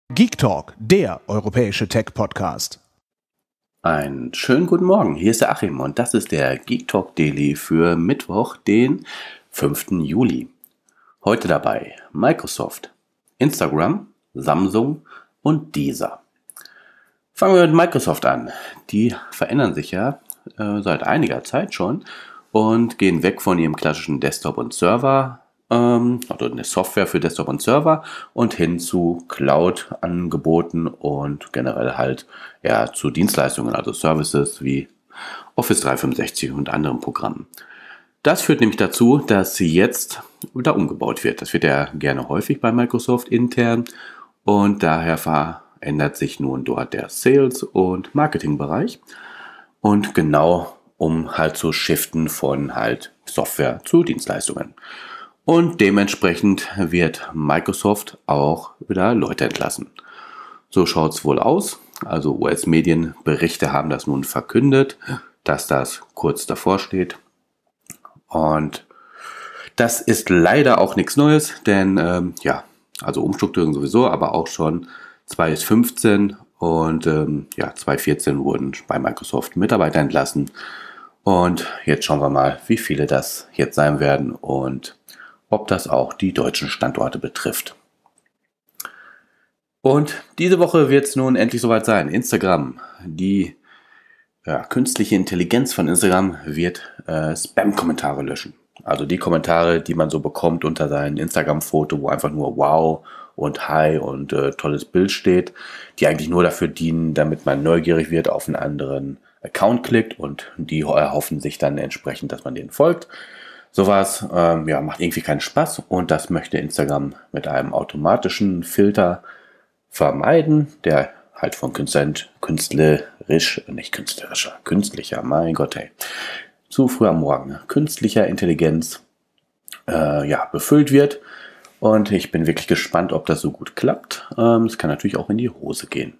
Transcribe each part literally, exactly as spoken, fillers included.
Geek Talk, der europäische Tech-Podcast. Einen schönen guten Morgen, hier ist der Achim und das ist der Geek Talk Daily für Mittwoch, den fünften Juli. Heute dabei Microsoft, Instagram, Samsung und Deezer. Fangen wir mit Microsoft an. Die verändern sich ja äh, seit einiger Zeit schon und gehen weg von ihrem klassischen Desktop und Server, ähm, also eine Software für Desktop und Server, und hin zu Cloud-Angeboten und generell halt ja zu Dienstleistungen, also Services wie Office dreihundertfünfundsechzig und anderen Programmen. Das führt nämlich dazu, dass sie jetzt da umgebaut wird. Das wird ja gerne häufig bei Microsoft intern und daher verändert sich nun dort der Sales- und Marketingbereich und genau um halt zu shiften von halt Software zu Dienstleistungen. Und dementsprechend wird Microsoft auch wieder Leute entlassen. So schaut es wohl aus. Also U S-Medienberichte haben das nun verkündet, dass das kurz davor steht. Und das ist leider auch nichts Neues, denn ähm, ja, also Umstrukturierung sowieso, aber auch schon zwanzig fünfzehn und ähm, ja, zwanzig vierzehn wurden bei Microsoft Mitarbeiter entlassen. Und jetzt schauen wir mal, wie viele das jetzt sein werden und ob das auch die deutschen Standorte betrifft. Und diese Woche wird es nun endlich soweit sein. Instagram, die ja, künstliche Intelligenz von Instagram wird äh, Spam-Kommentare löschen. Also die Kommentare, die man so bekommt unter seinem Instagram-Foto, wo einfach nur Wow und Hi und äh, tolles Bild steht, die eigentlich nur dafür dienen, damit man neugierig wird, auf einen anderen Account klickt und die erhoffen sich dann entsprechend, dass man denen folgt. Sowas ähm, ja, macht irgendwie keinen Spaß und das möchte Instagram mit einem automatischen Filter vermeiden, der halt von Künstlern, künstlerisch, nicht künstlerischer, künstlicher, mein Gott, hey, zu früh am Morgen, künstlicher Intelligenz äh, ja, befüllt wird. Und ich bin wirklich gespannt, ob das so gut klappt. Ähm, es kann natürlich auch in die Hose gehen.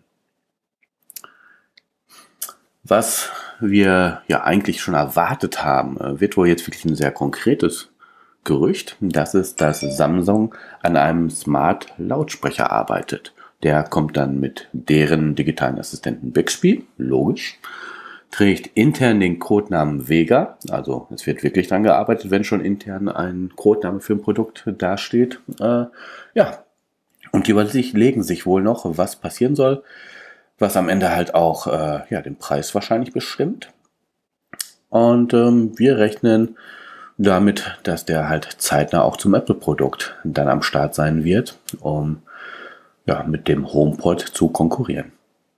Was wir ja eigentlich schon erwartet haben, wird wohl jetzt wirklich ein sehr konkretes Gerücht. Das ist, dass Samsung an einem Smart-Lautsprecher arbeitet. Der kommt dann mit deren digitalen Assistenten Bixby, logisch, trägt intern den Codenamen Vega, also es wird wirklich dran gearbeitet, wenn schon intern ein Codename für ein Produkt dasteht. Äh, ja, und die überlegen sich wohl noch, was passieren soll, was am Ende halt auch äh, ja, den Preis wahrscheinlich bestimmt. Und ähm, wir rechnen damit, dass der halt zeitnah auch zum Apple-Produkt dann am Start sein wird, um ja, mit dem HomePod zu konkurrieren.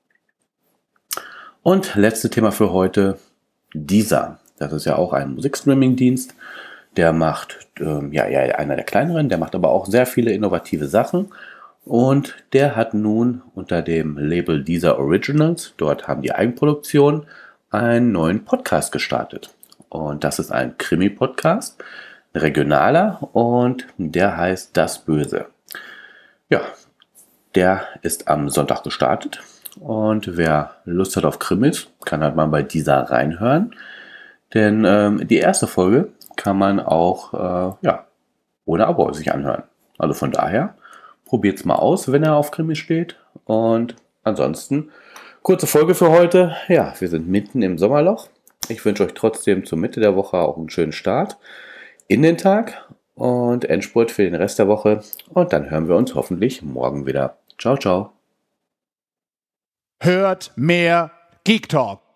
Und letzte Thema für heute, Deezer. Das ist ja auch ein Musikstreaming-Dienst. Der macht, ähm, ja, ja, einer der kleineren, der macht aber auch sehr viele innovative Sachen. Und der hat nun unter dem Label Deezer Originals, dort haben die Eigenproduktion, einen neuen Podcast gestartet. Und das ist ein Krimi-Podcast, ein regionaler, und der heißt Das Böse. Ja, der ist am Sonntag gestartet. Und wer Lust hat auf Krimis, kann halt mal bei Deezer reinhören. Denn ähm, die erste Folge kann man auch äh, ja, ohne Abo sich anhören. Also von daher, probiert's mal aus, wenn er auf Krimi steht. Und ansonsten, kurze Folge für heute. Ja, wir sind mitten im Sommerloch. Ich wünsche euch trotzdem zur Mitte der Woche auch einen schönen Start in den Tag und Endspurt für den Rest der Woche. Und dann hören wir uns hoffentlich morgen wieder. Ciao, ciao. Hört mehr Geek Talk.